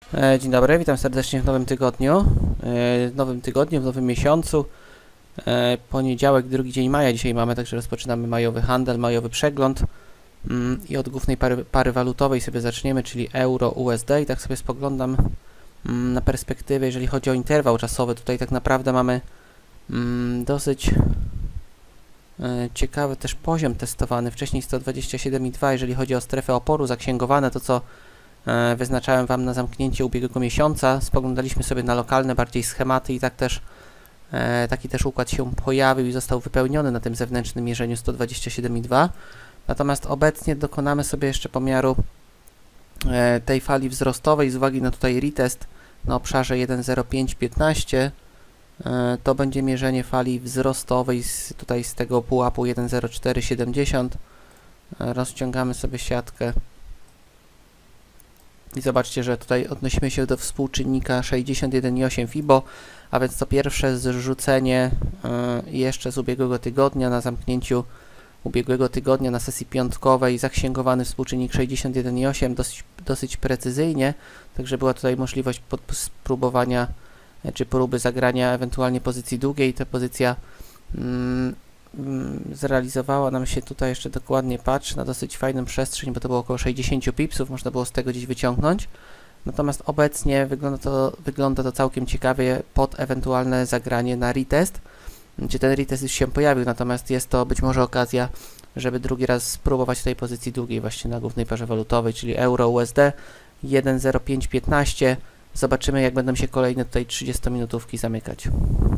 Dzień dobry, witam serdecznie w nowym tygodniu. W nowym miesiącu. Poniedziałek, drugi dzień maja dzisiaj mamy, także rozpoczynamy majowy handel, majowy przegląd. I od głównej pary walutowej sobie zaczniemy, czyli euro, USD. I tak sobie spoglądam na perspektywę, jeżeli chodzi o interwał czasowy. Tutaj tak naprawdę mamy dosyć ciekawy też poziom testowany. Wcześniej 127,2, jeżeli chodzi o strefę oporu, zaksięgowane to, co wyznaczałem Wam na zamknięcie ubiegłego miesiąca. Spoglądaliśmy sobie na lokalne bardziej schematy i tak też taki też układ się pojawił i został wypełniony na tym zewnętrznym mierzeniu 127,2. Natomiast obecnie dokonamy sobie jeszcze pomiaru tej fali wzrostowej z uwagi na tutaj retest na obszarze 1,0515. To będzie mierzenie fali wzrostowej tutaj z tego pułapu 1,0470. Rozciągamy sobie siatkę. I zobaczcie, że tutaj odnosimy się do współczynnika 61,8 FIBO, a więc to pierwsze zrzucenie jeszcze z ubiegłego tygodnia na zamknięciu ubiegłego tygodnia na sesji piątkowej, zaksięgowany współczynnik 61,8 dosyć precyzyjnie, także była tutaj możliwość spróbowania czy próby zagrania ewentualnie pozycji długiej. Ta pozycja zrealizowała nam się tutaj, jeszcze dokładnie patrzę, na dosyć fajną przestrzeń, bo to było około 60 pipsów, można było z tego gdzieś wyciągnąć. Natomiast obecnie wygląda to całkiem ciekawie pod ewentualne zagranie na retest. Czy ten retest już się pojawił, natomiast jest to być może okazja, żeby drugi raz spróbować tej pozycji długiej właśnie na głównej parze walutowej, czyli euro USD 1,0515. Zobaczymy, jak będą się kolejne tutaj 30-minutówki zamykać.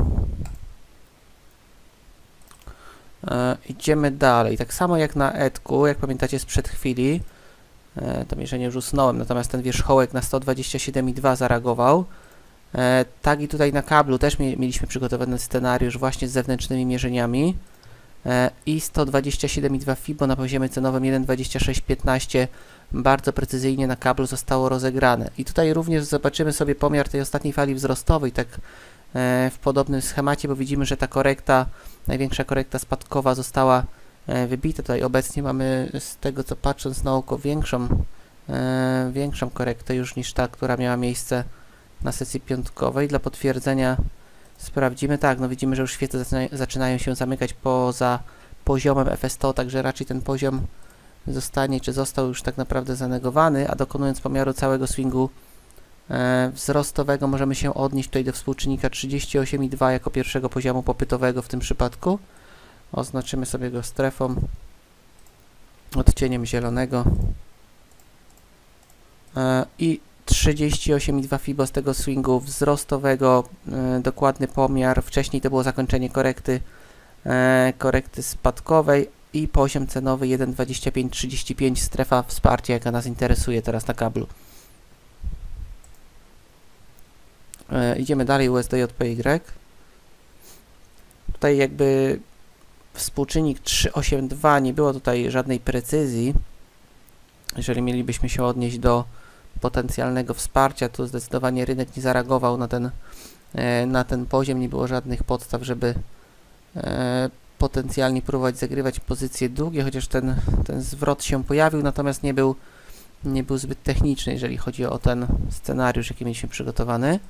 Idziemy dalej. Tak samo jak na ETK-u, jak pamiętacie sprzed chwili, to mierzenie już usunąłem, natomiast ten wierzchołek na 127,2 zareagował. Tak i tutaj na kablu też mieliśmy przygotowany scenariusz właśnie z zewnętrznymi mierzeniami i 127,2 FIBO na poziomie cenowym 1,2615 bardzo precyzyjnie na kablu zostało rozegrane. I tutaj również zobaczymy sobie pomiar tej ostatniej fali wzrostowej, tak w podobnym schemacie, bo widzimy, że ta korekta, największa korekta spadkowa została wybita. Tutaj obecnie mamy, z tego co patrząc na oko, większą korektę już niż ta, która miała miejsce na sesji piątkowej. Dla potwierdzenia sprawdzimy. Tak, no widzimy, że już świece zaczynają się zamykać poza poziomem FS100, także raczej ten poziom zostanie, czy został już tak naprawdę zanegowany, a dokonując pomiaru całego swingu wzrostowego możemy się odnieść tutaj do współczynnika 38,2 jako pierwszego poziomu popytowego w tym przypadku. Oznaczymy sobie go strefą odcieniem zielonego i 38,2 FIBO z tego swingu wzrostowego, dokładny pomiar. Wcześniej to było zakończenie korekty spadkowej i poziom cenowy 1,2535, strefa wsparcia, jaka nas interesuje teraz na kablu. Idziemy dalej, USD-JPY. Tutaj jakby współczynnik 3,82, nie było tutaj żadnej precyzji. Jeżeli mielibyśmy się odnieść do potencjalnego wsparcia, to zdecydowanie rynek nie zareagował na ten poziom, nie było żadnych podstaw, żeby potencjalnie próbować zagrywać pozycje długie, chociaż ten zwrot się pojawił, natomiast nie był zbyt techniczny, jeżeli chodzi o ten scenariusz, jaki mieliśmy przygotowany.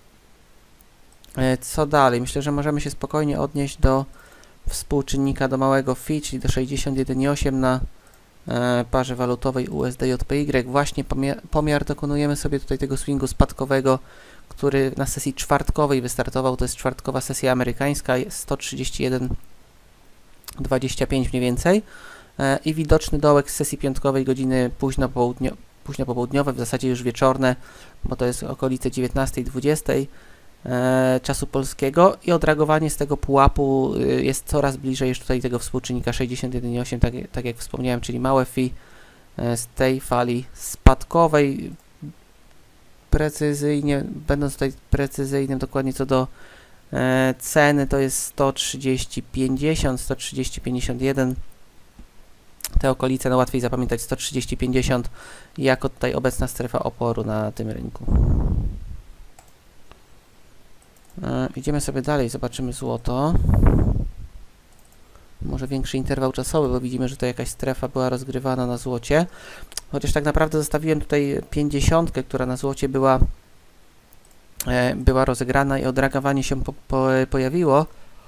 Co dalej? Myślę, że możemy się spokojnie odnieść do współczynnika do małego FI, czyli do 61,8 na parze walutowej USD-JPY. Właśnie pomiar dokonujemy sobie tutaj tego swingu spadkowego, który na sesji czwartkowej wystartował. To jest czwartkowa sesja amerykańska, 131,25 mniej więcej. I widoczny dołek z sesji piątkowej godziny późno popołudniowe, w zasadzie już wieczorne, bo to jest okolice 19:20 czasu polskiego i odreagowanie z tego pułapu jest coraz bliżej już tutaj tego współczynnika 61,8, tak jak wspomniałem, czyli małe FI z tej fali spadkowej. Precyzyjnie, będąc tutaj precyzyjnym dokładnie co do ceny, to jest 130,50, 130,51. Te okolice, no łatwiej zapamiętać, 130,50 jako tutaj obecna strefa oporu na tym rynku. Idziemy sobie dalej, zobaczymy złoto. może większy interwał czasowy, bo widzimy, że to jakaś strefa była rozgrywana na złocie. Chociaż tak naprawdę zostawiłem tutaj 50, która na złocie była rozegrana i odragowanie się pojawiło.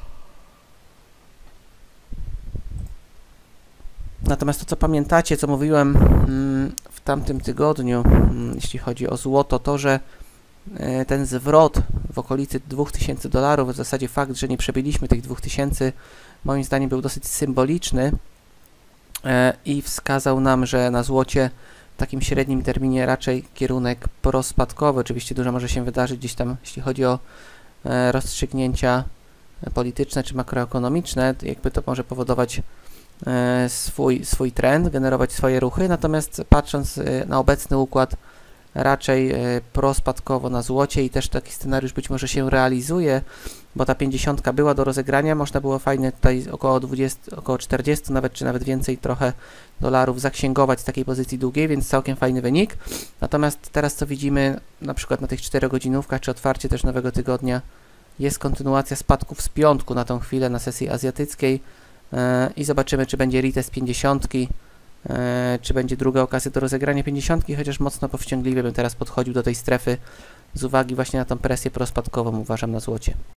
Natomiast to, co pamiętacie, co mówiłem w tamtym tygodniu, jeśli chodzi o złoto, to, że ten zwrot w okolicy $2000, w zasadzie fakt, że nie przebiliśmy tych 2000, moim zdaniem był dosyć symboliczny i wskazał nam, że na złocie w takim średnim terminie raczej kierunek prospadkowy. Oczywiście dużo może się wydarzyć gdzieś tam, jeśli chodzi o rozstrzygnięcia polityczne czy makroekonomiczne, jakby to może powodować swój trend, generować swoje ruchy, natomiast patrząc na obecny układ raczej prospadkowo na złocie i też taki scenariusz być może się realizuje, bo ta 50 była do rozegrania, można było fajnie tutaj około 20, około 40 nawet, czy nawet więcej trochę dolarów zaksięgować z takiej pozycji długiej, więc całkiem fajny wynik. Natomiast teraz co widzimy na przykład na tych 4 godzinówkach, czy otwarcie też nowego tygodnia, jest kontynuacja spadków z piątku na tą chwilę na sesji azjatyckiej i zobaczymy, czy będzie retest 50, czy będzie druga okazja do rozegrania 50, chociaż mocno powściągliwie bym teraz podchodził do tej strefy z uwagi właśnie na tą presję prospadkową, uważam, na złocie.